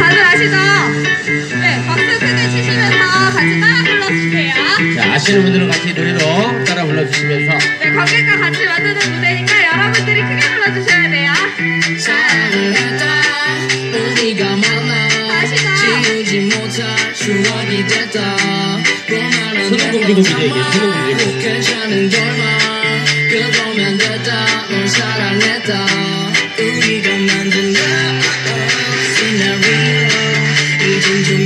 다들 아시죠? 네, 박수 크게 치시면서 같이 따라 불러주세요. 자, 아시는 분들은 같이 노래로 따라 불러주시면서. 네, 관객과 같이 만드는 무대니까 여러분들이 크게 불러주셔야 돼요. 사랑을 했다 우리가 만나 아시죠? 지우지 못할 추억이 됐다 손흥공주곡이죠, 이게. 손흥공주곡. 괜찮은 결말 그거면 됐다 널 사랑했다 우리가 만든 시나리오 이젠 조명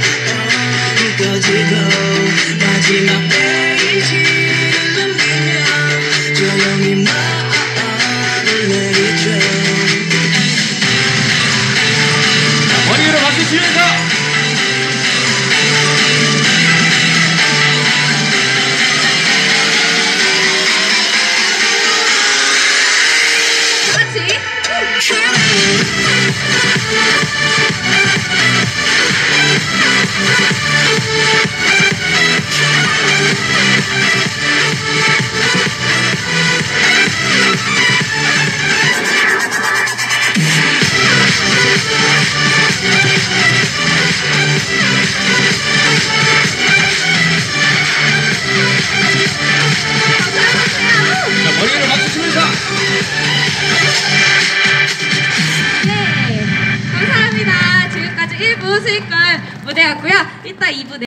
꺼지고 마지막 페이지를 넘기면 조용히 말을 내리죠. 머리 위로 박수 치면서. 머리로 박수 치면서. 네, 감사합니다. 지금까지 1부 수익걸 무대였고요. 이따 2부